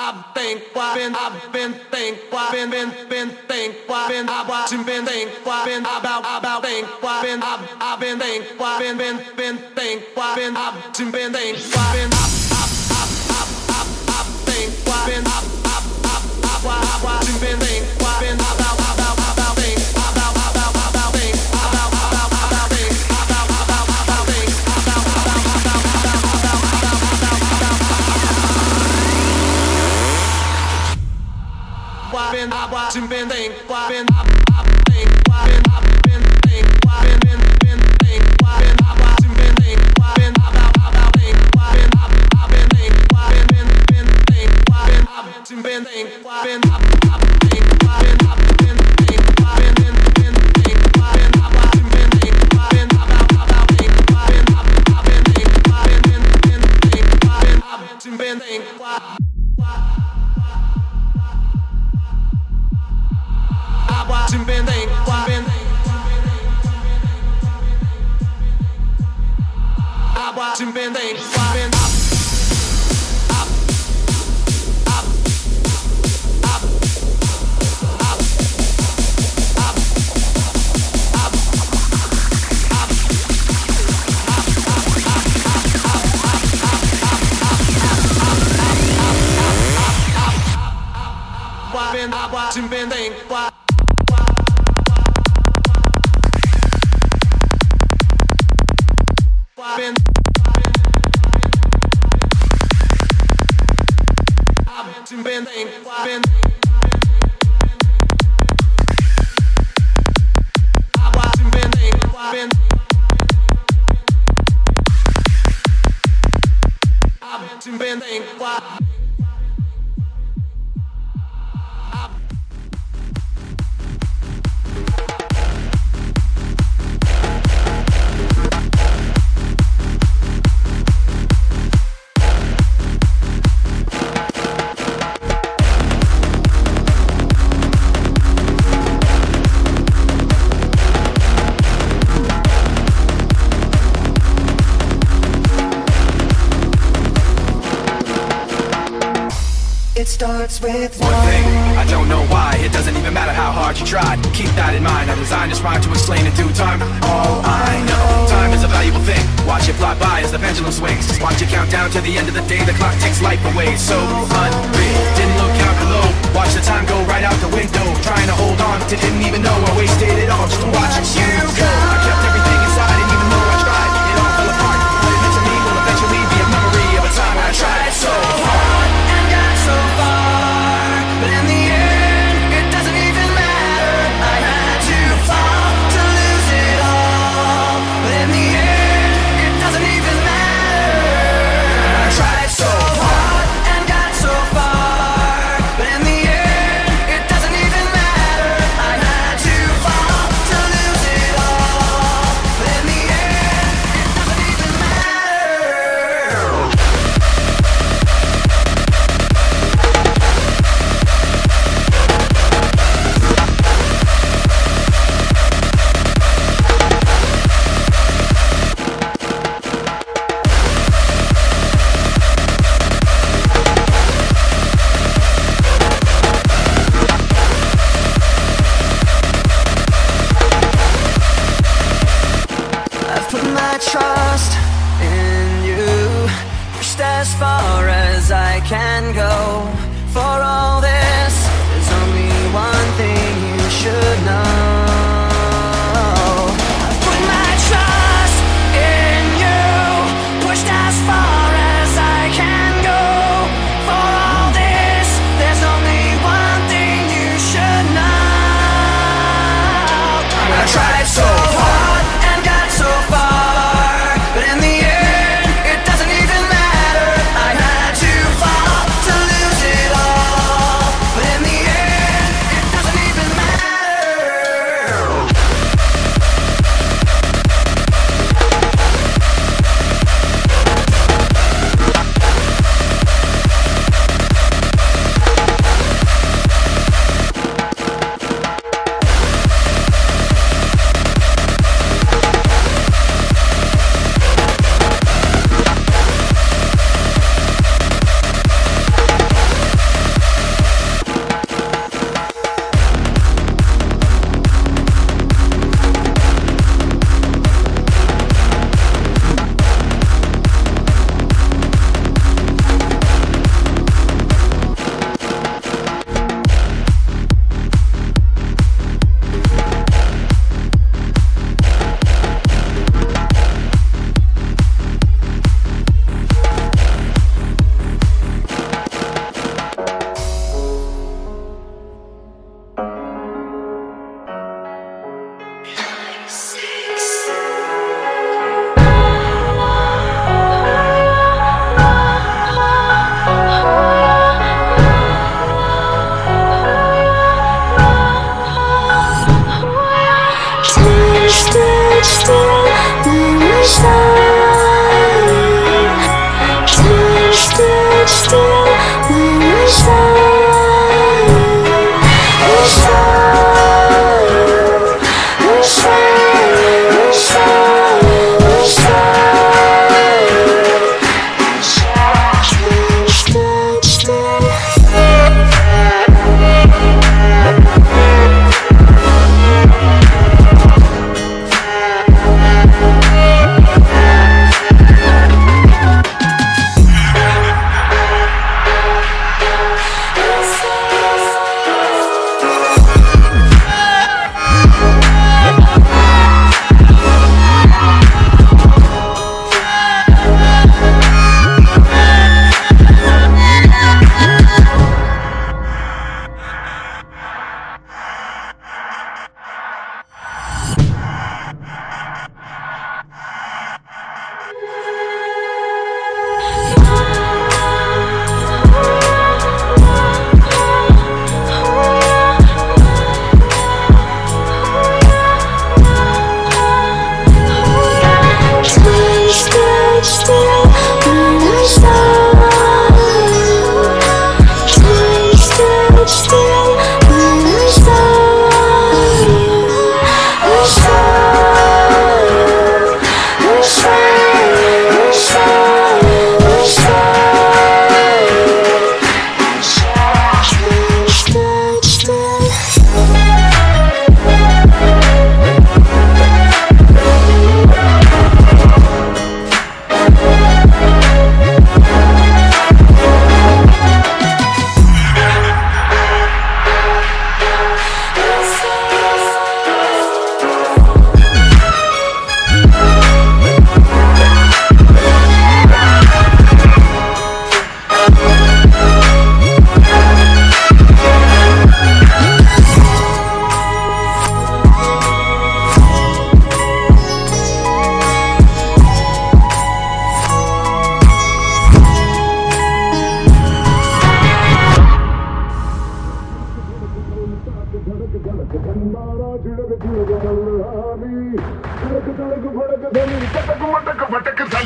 Starts with one thing, I don't know why. It doesn't even matter how hard you tried. Keep that in mind. I designed this rhyme to explain in due time. All I know, time is a valuable thing. Watch it fly by as the pendulum swings. Watch it count down to the end of the day. The clock takes life away. So unreal. Didn't look out below. Watch the time go right out the window. Trying to hold on to didn't even know I wasted it all just to watch you go. I kept everything inside, and even though I tried, it all fell apart. What it meant to me will eventually be a memory of a time when I tried so hard and got so far, but in the end, it doesn't even matter. I had to fall to lose it all, but in the end, it doesn't even matter. I tried so hard and got so far, but in the end, it doesn't even matter. I had to fall to lose it all, but in the end, it doesn't even matter. I've put my trust in you, pushed as far as I can go. For all this, there's only one thing you should know. I've put my trust in you, pushed as far as I can go. For all this, there's only one thing you should know. I tried so hard and got so far, but in the end, it doesn't even matter. I had to fall to lose it all, but in the end, it doesn't even matter.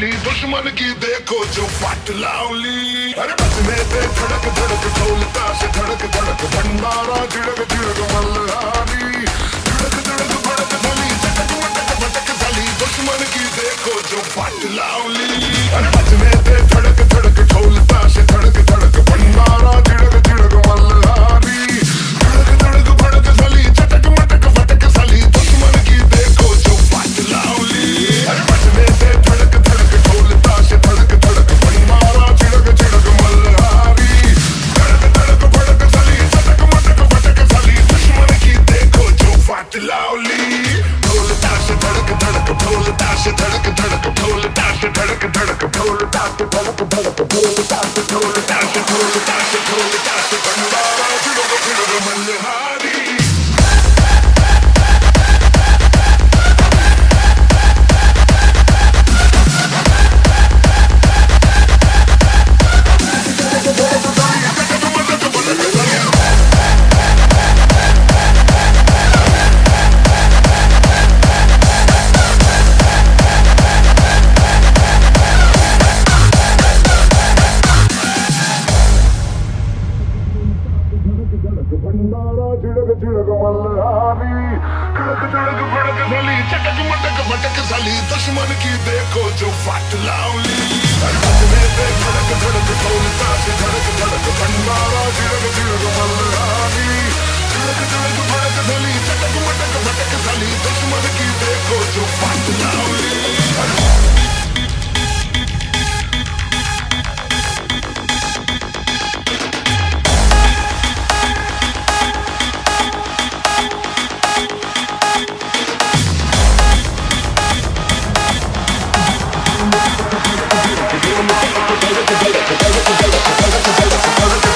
साली दुश्मन की देखो जो फट लाउली। अरे बचने दे धड़क धड़क ढोलता से धड़क धड़क भंडारा झिड़क झिड़क मल्हारी। धड़क धड़क भड़क साली चटक मटक भटक साली दुश्मन की देखो जो फट लाउली। अरे बचने दे धड़क धड़क ढोलता से धड़क धड़क भंडारा झिड़क झिड़क मल्हारी। धड़क धड़क भड़क साली चटक मटक भटक साली दुश्मन की देखो जो फट लाउली। अरे बचने दे धड़क धड़क ढोलता से धड़क धड़क भंडारा झिड़क झिड़क मल्हारी। धड़क धड़क भड़क साली चटक मटक भटक साली दुश्मन की देखो जो फट लाउली। ढोलता से धड़क धड़क ढोलता से धड़क धड़क ढोलता से धड़क धड़क ढोलता से धड़क धड़क ढोलता से ढोलता से ढोलता से ढोलता से भंडारा झिड़क झिड़क मल्हारी। भंडारा झिड़क झिड़क मल्हारी। धड़क धड़क भड़क साली चटक मटक भटक साली दुश्मन की देखो जो फट लाउली। बचने दे धड़क धड़क ढोलता से धड़क धड़क भंडारा झिड़क झिड़क मल्हारी। धड़क धड़क भड़क साली चटक मटक भटक साली दुश्मन की देखो जो फट लाउली। Let's go.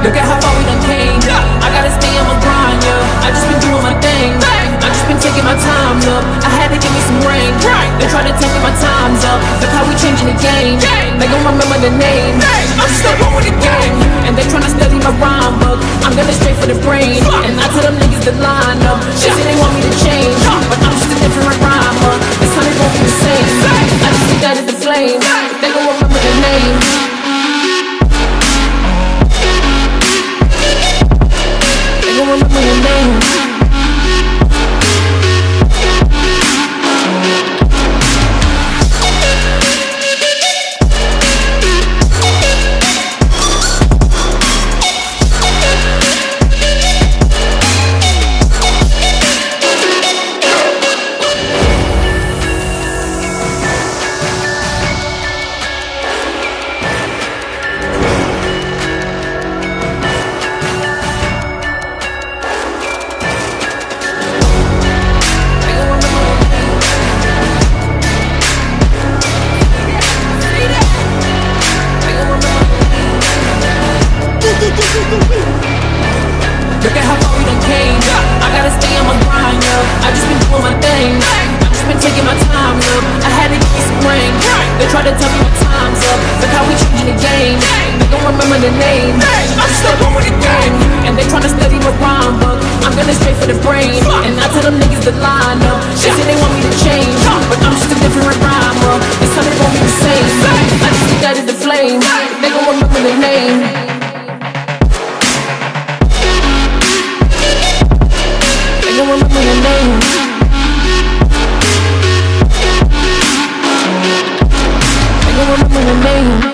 Look at how far we done came. I gotta stay on my grind, yeah. I just been doing my thing. I just been taking my time, look. I had to give me some rain. They try to tell me my time's up. Look how we changing the game. They gon' remember the name. I'm step on with the game. And they tryna study my rhyme book. I'm gonna straight for the brain. And I tell them niggas to line up. They say they want me to change, but I'm just a different rhymer. This time it won't be the same. I just see that as the flame. They gon' remember the name. They gon' remember the name. Look at how far we done came. I gotta stay on my grind, yeah. I just been doing my thing. I just been taking my time, yeah. I had to get me some rain. They try to tell me my time's up. Look how we changing the game. They gon' remember the name. I'm step on with the game. And they tryna study my rhyme book. I'm gonna straight for the brain. And I tell them niggas to line up. They say they want me to change, but I'm just a different rhymer. This time it won't be the same. I just see that as the flame. They gon' remember the name. They gon' remember the name. They gon' remember the name.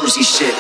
Jersey shit.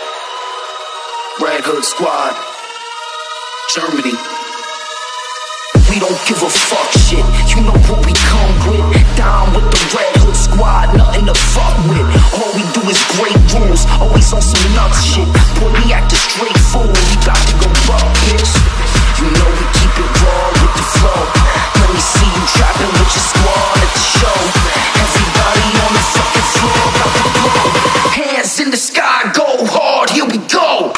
Red Hood Squad, Germany. We don't give a fuck shit. You know what we come with. Down with the Red Hood Squad, nothing to fuck with. All we do is break rules, always on some nuts shit. Boy, we act a straight fool, we got to go up, bitch. You know we keep it raw with the flow. Let me see you trapping with your squad at the show. Everybody on the fucking floor, about to blow. Hands in the sky, go hard, here we go.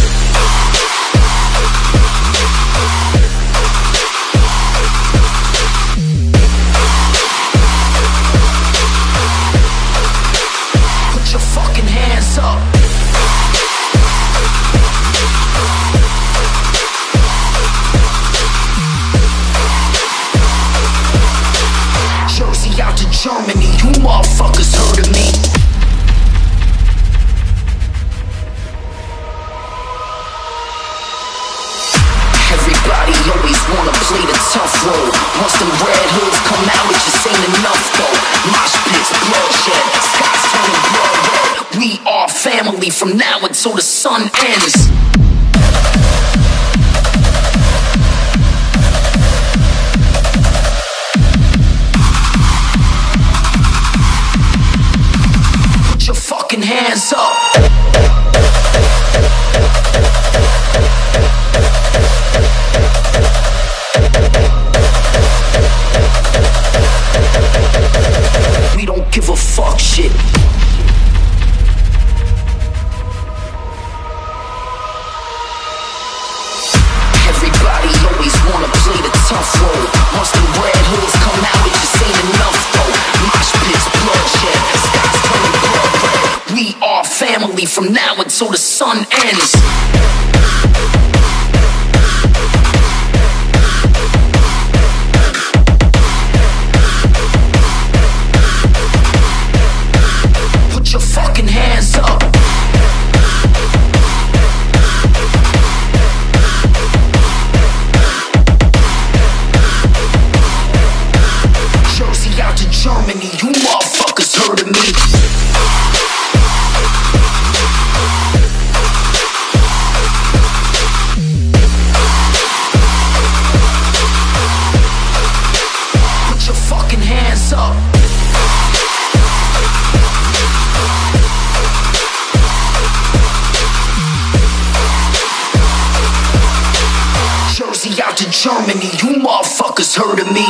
Germany, you motherfuckers heard of me. Everybody always wanna play the tough role. Once them red hoods come out, it just ain't enough though. Mosh pits, bloodshed, skies turning blood red. We are family from now until the sun ends. Hands up. We don't give a fuck shit. Everybody always wanna play the tough role. Once the red hoods come out, it just ain't enough though. Mosh pits, bloodshed, skies turning blood red. We are family from now until the sun ends. Put your fucking hands up. Jersey out to Germany, you motherfuckers heard of me. Out to Germany, you motherfuckers heard of me.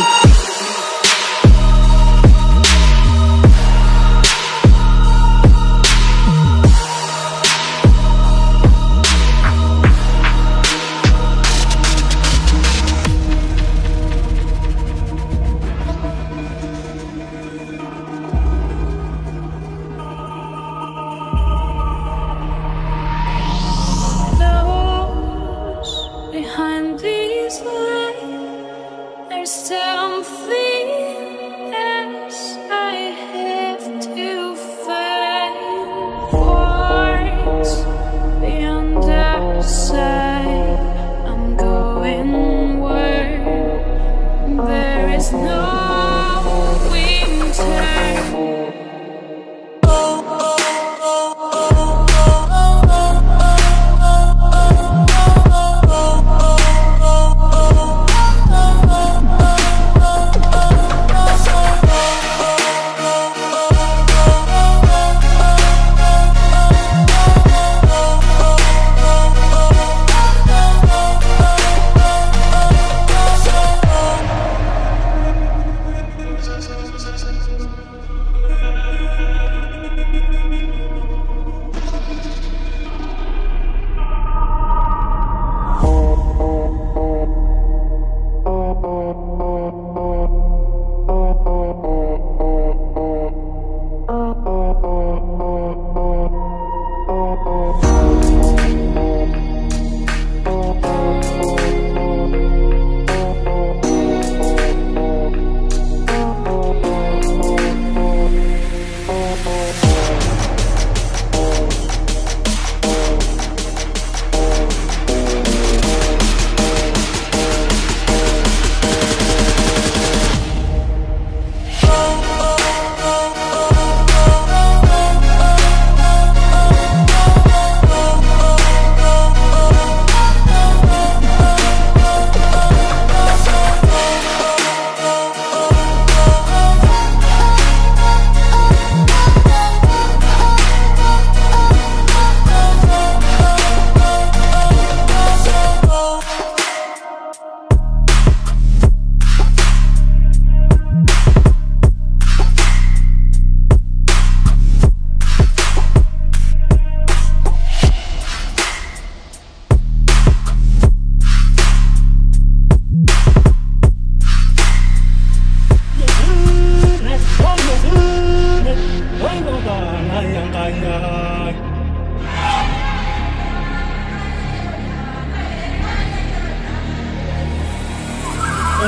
Behind these lines, there's something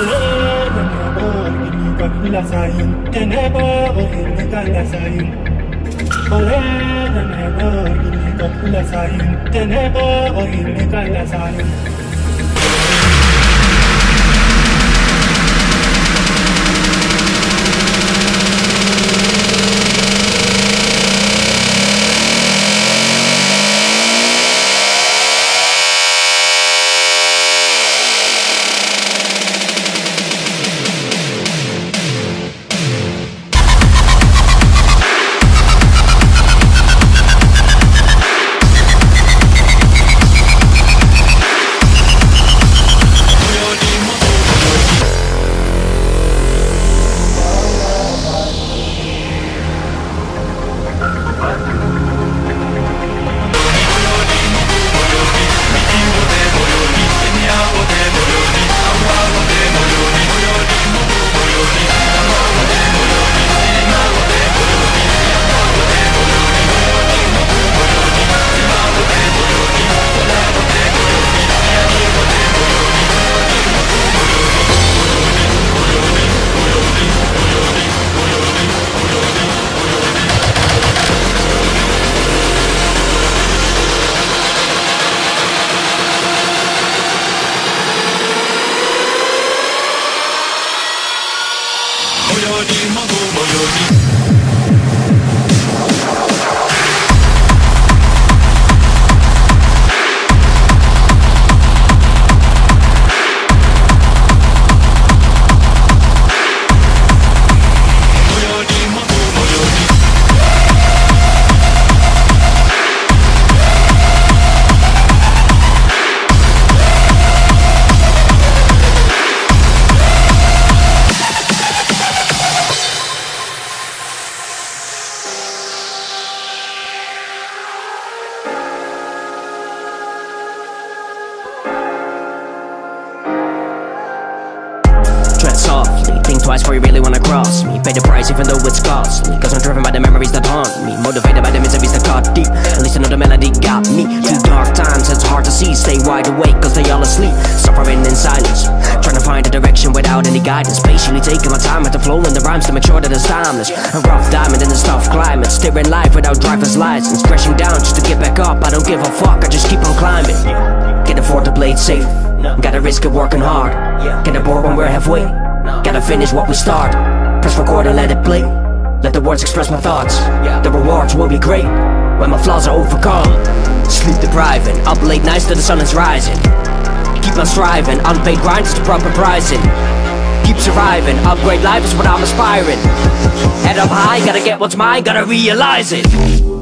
Think twice before you really wanna cross me. Pay the price even though it's costly, cause I'm driven by the memories that haunt me. Motivated by the miseries that cut deep. At least I know the melody got me. Through dark times it's hard to see. Stay wide awake cause they all asleep. Suffering in silence, trying to find a direction without any guidance. Patiently taking my time at the flow and the rhymes to make sure that it's timeless. A rough diamond in this tough climate, steering life without driver's license. Crashing down just to get back up, I don't give a fuck, I just keep on climbing. Can't afford to play it safe, gotta risk it working hard. Get aboard when we're halfway, gotta finish what we start. Press record and let it play. Let the words express my thoughts. The rewards will be great when my flaws are overcome. Sleep depriving, up late nights till the sun is rising. Keep on striving, unpaid grind is the proper pricing. Keep surviving, upgrade life is what I'm aspiring. Head up high, gotta get what's mine, gotta realize it.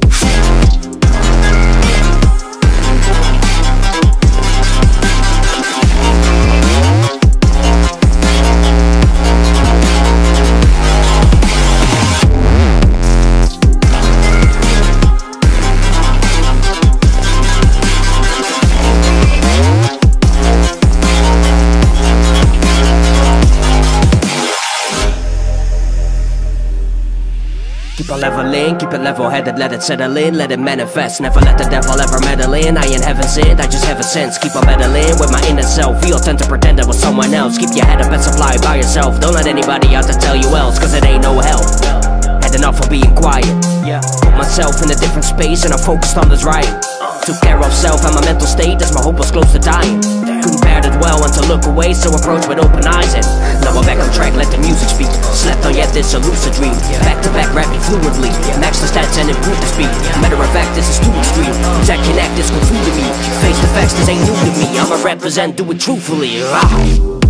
Keep on leveling, keep it level-headed, let it settle in, let it manifest. Never let the devil ever meddle in. I ain't heaven sent, I just have a sense. Keep on meddling with my inner self. We all tend to pretend it was someone else. Keep your head up and supply by yourself. Don't let anybody out to tell you else, cause it ain't no help. Had enough of being quiet. Put myself in a different space and I focused on this writing. Took care of self and my mental state as my hope was close to dying. Couldn't bear it well and to look away, so approach with open eyes. And now I'm back on track, let the music speak. Slept on yet this a lucid dream. Back to back rapping fluidly, max the stats and improve the speed. Matter of fact, this is too extreme. That connect is good food to me. Face the facts, this ain't new to me. I'ma represent, do it truthfully.